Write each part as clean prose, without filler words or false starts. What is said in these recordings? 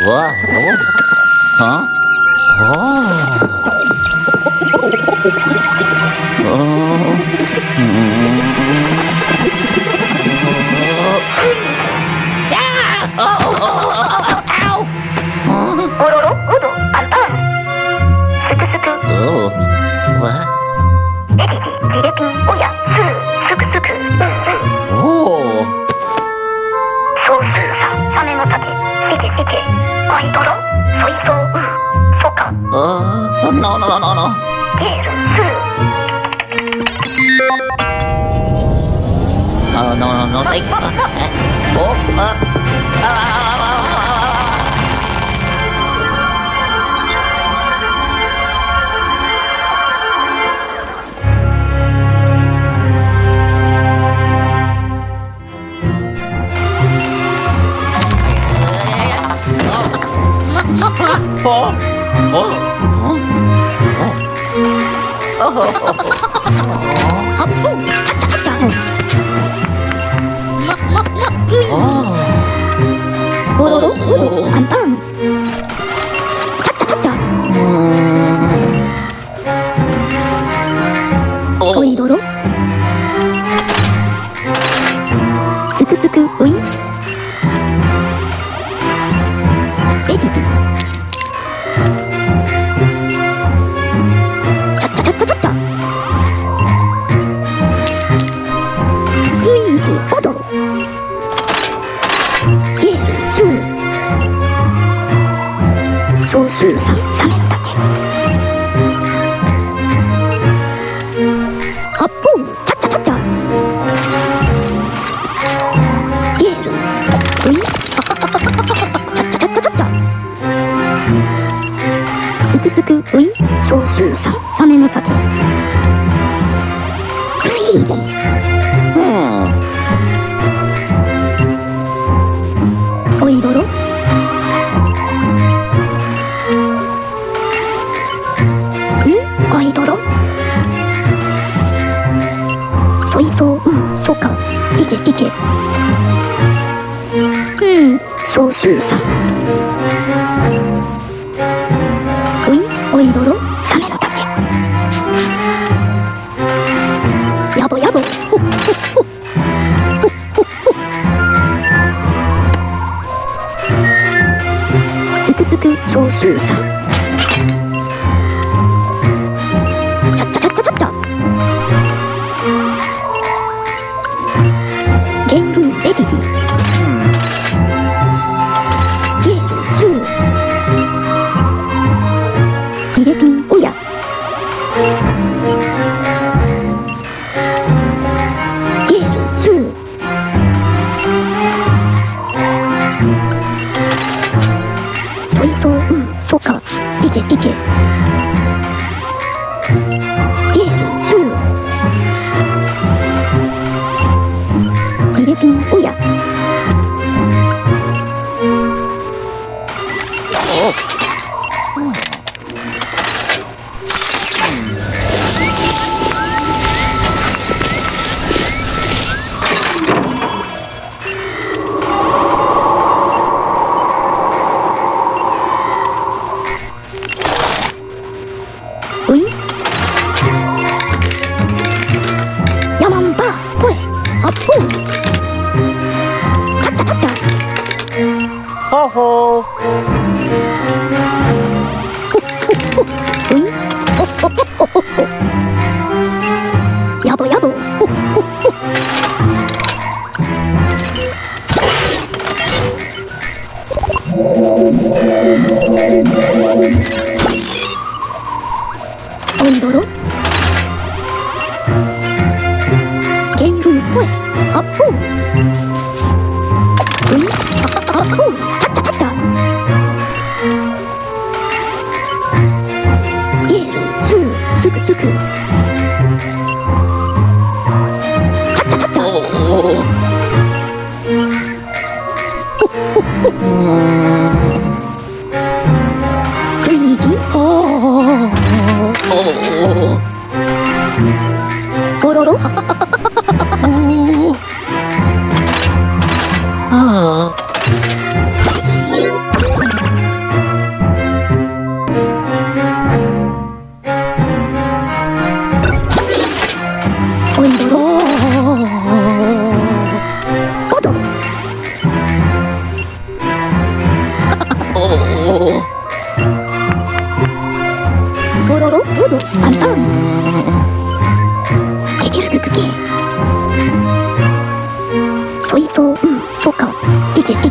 わおあオロロオドパンパンすくすくエジジジレピンおやすくすくソースーササメの竹せけせけアイドロソイソウソカゲールスオロロオドパンパンチャッチャチャッチャトイドロスクスクウインエジジチャッチャチャッチャチャッチャスイーツオドロゲールスソースーササメの竹発砲チャッチャチャッチャゲールウィンチャッチャチャッチャチャッチャスクスクウィンソースーササメの竹スイーディおいどろアイドロソイソソカシケシケソースーサおいどろサメの竹やぼやぼほっほっほスクスクソースーサチャッチャチャッチャチャッチャゲンルエジジゲールスージレピンおやゲールスートイトソカシケシケゲールスージレピンおやウィンヤマンバーポエ発砲チャッチャチャッチャほほウィンホッホッホッホッホやぼやぼホッホッホおいどろゲンルーポエ発砲ウィン発砲チャッチャチャッチャゲールスースクスクチャッチャチャッチャほっほっほクイーディオロロ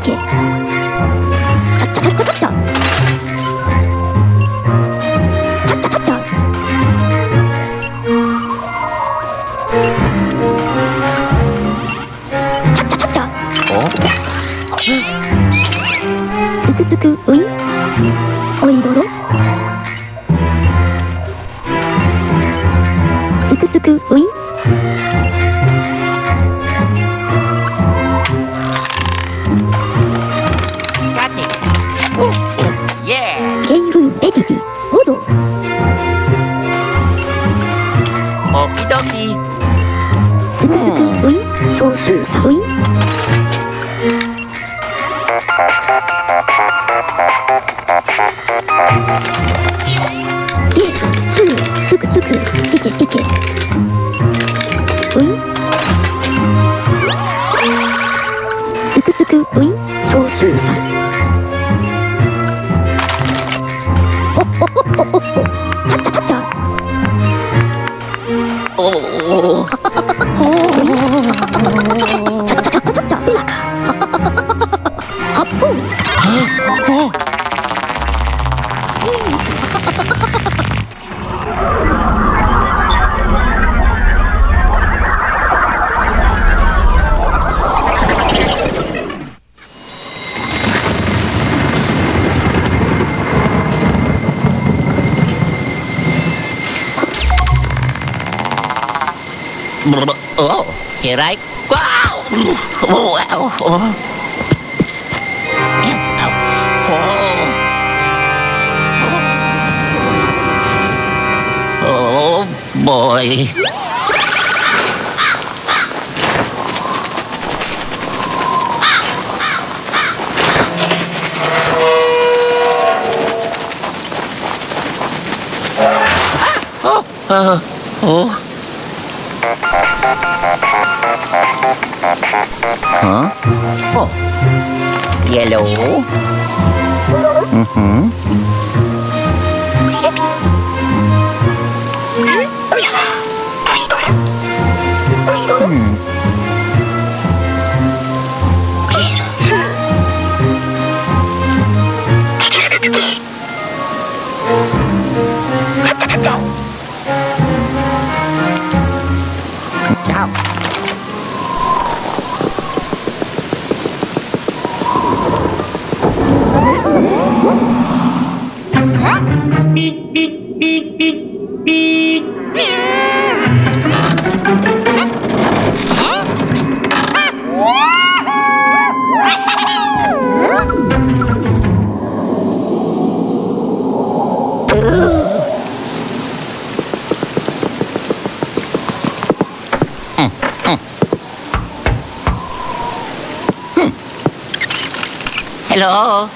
시계 차차차차차 차차차차 차차차차すくすくウインおいどろすくすくウイン Got it. Yeah. ゲイフエジジオド Okie dokie. すくすくウインソースサウインゲースーすくすくチケチケウインすくすくウインソースサおおおおおチャチャチャチャ Oh. Oh. Oh, here I go. Wow. Oh boy. Oh. Huh? Oh. Yellow. Mm-hmm. Hmm. Ciao. Hello.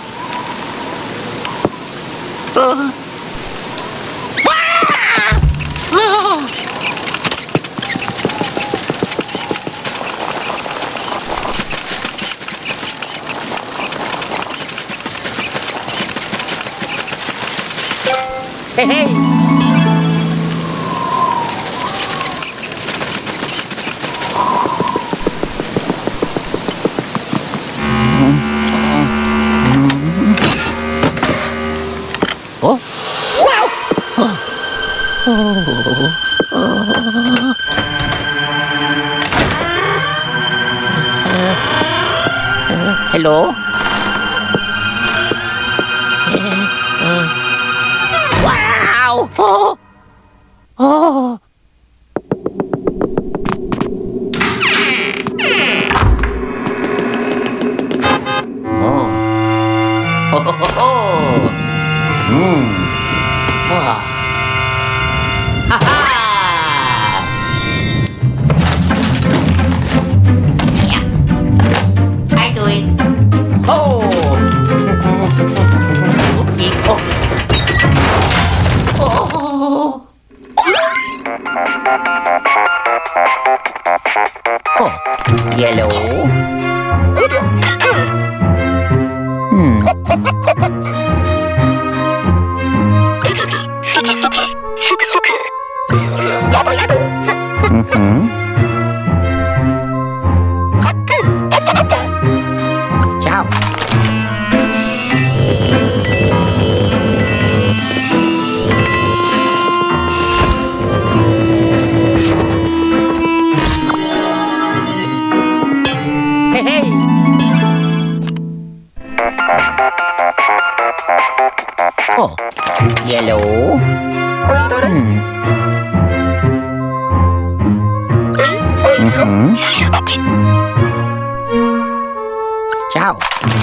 Hey, hey. Oh. Hello. Wow. Oh. Wow. Ha-ha! Yeah. I do it. Oh! Oopsie. Oh. Oh. Yellow. Ciao. Hey, hey. Oh, yellow. Ciao.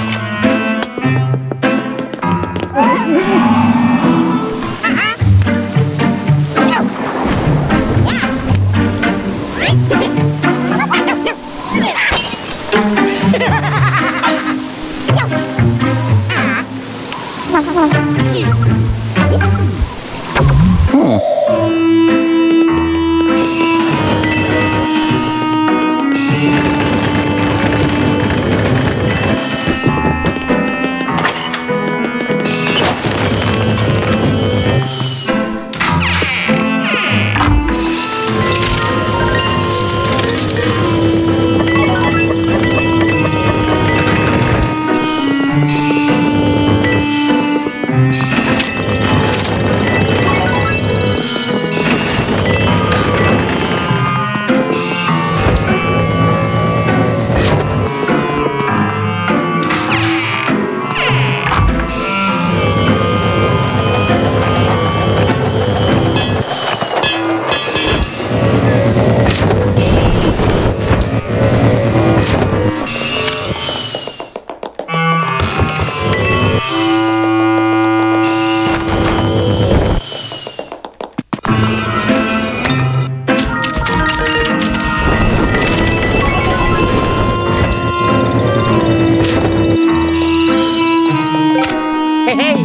Hey, hey.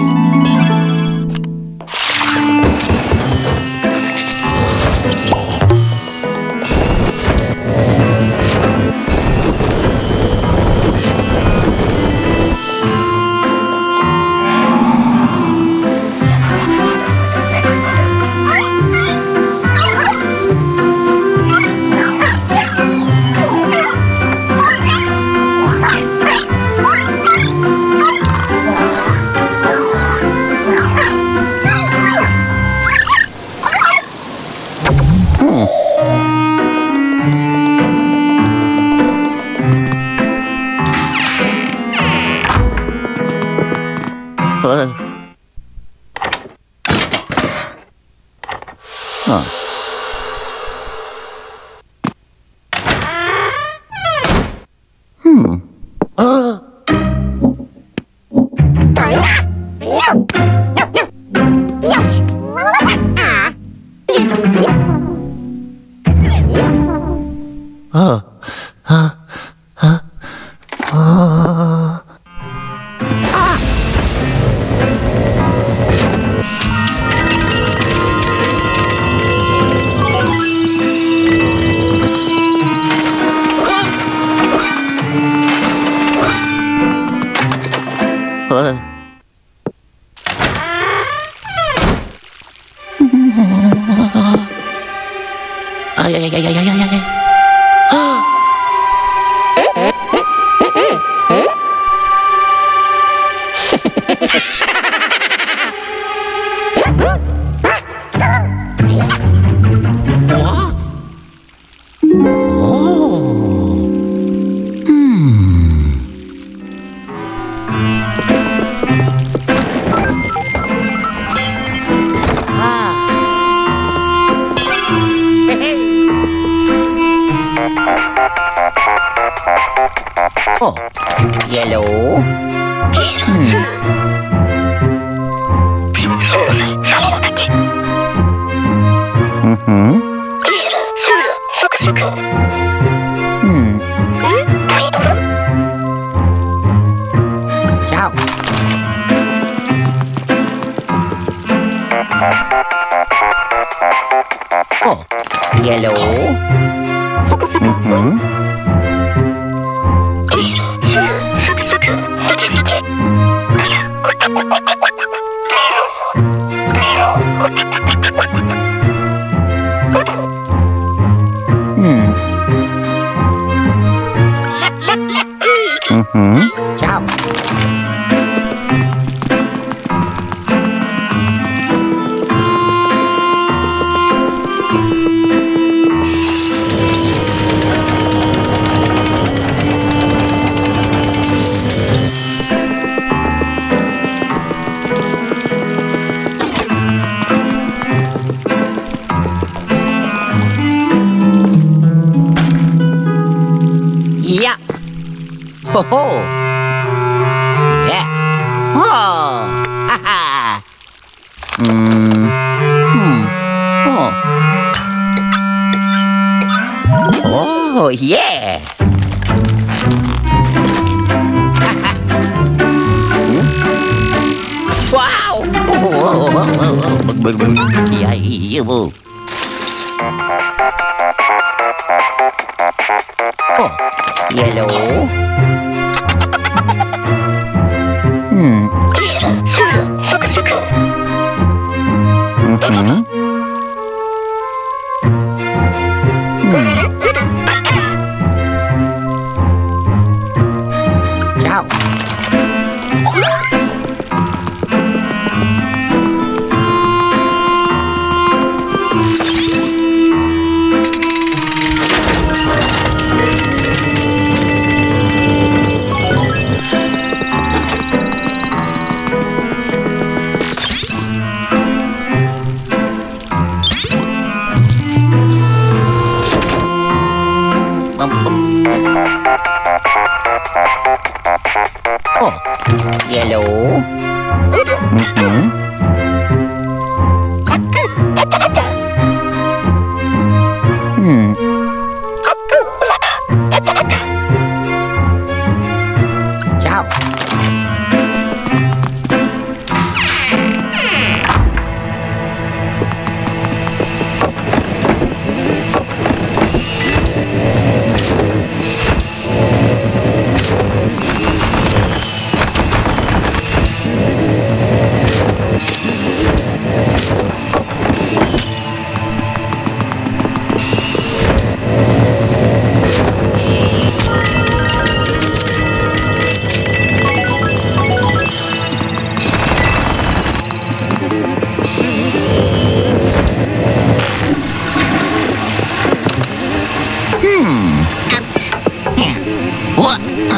Ay, ay, ay, ay, ay, ay, ay, ay. Oh, yellow. Ciao. Oh, yellow. Ciao. Yeah. Ho ho. Yeah. Oh. Ha ha. Oh. Oh yeah. Wow. Yeah. Oh, yellow. Ciao. Oh, yellow. Ciao. What?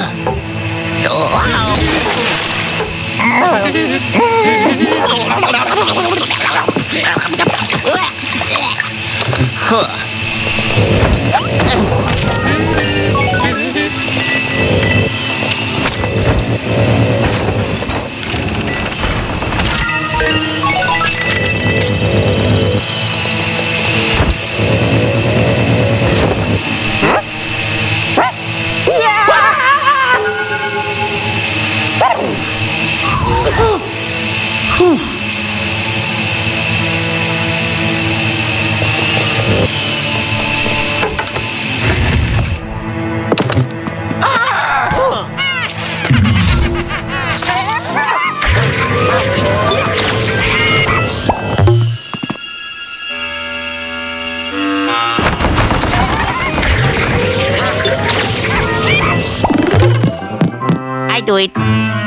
I do it.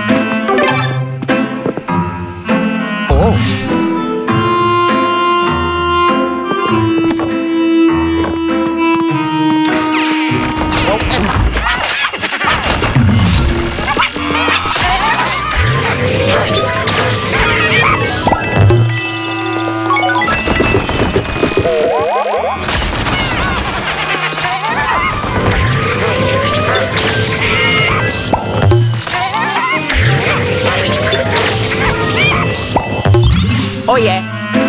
Oh. Oh yeah.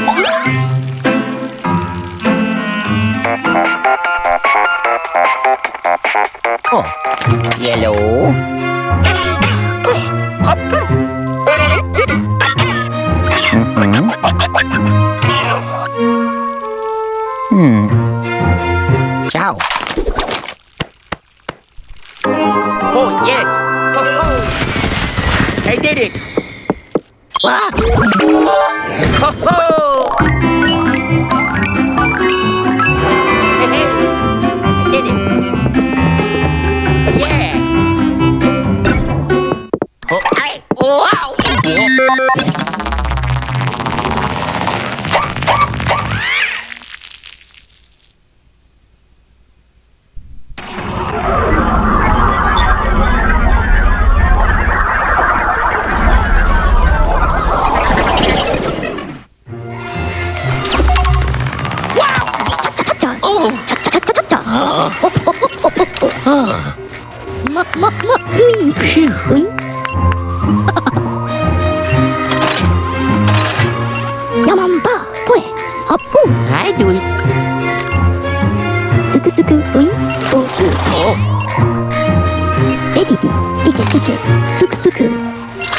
Oh, yellow. Ciao. Oh yes. I did it. Ah! Ho ho! Hey, hey! I did it! Yeah! Wow! 차차차차차. 루이. 루이. 야만바. 포에. 아뿌. I do it. 스크스크. 루이. 소스. 에디디. 티케. 스크스크.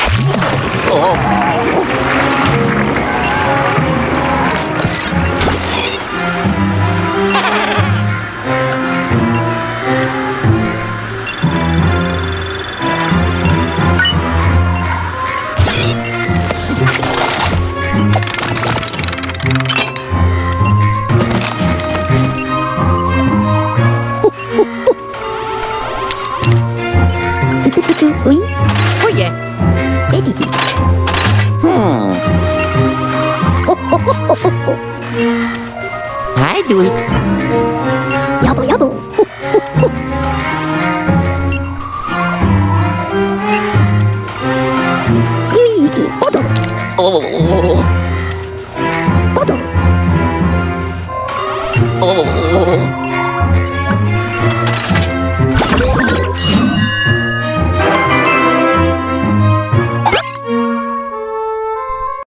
스크스크. 루이. Oh yeah. 에디디. I do it. 야보. 유이기. 오도. 오도.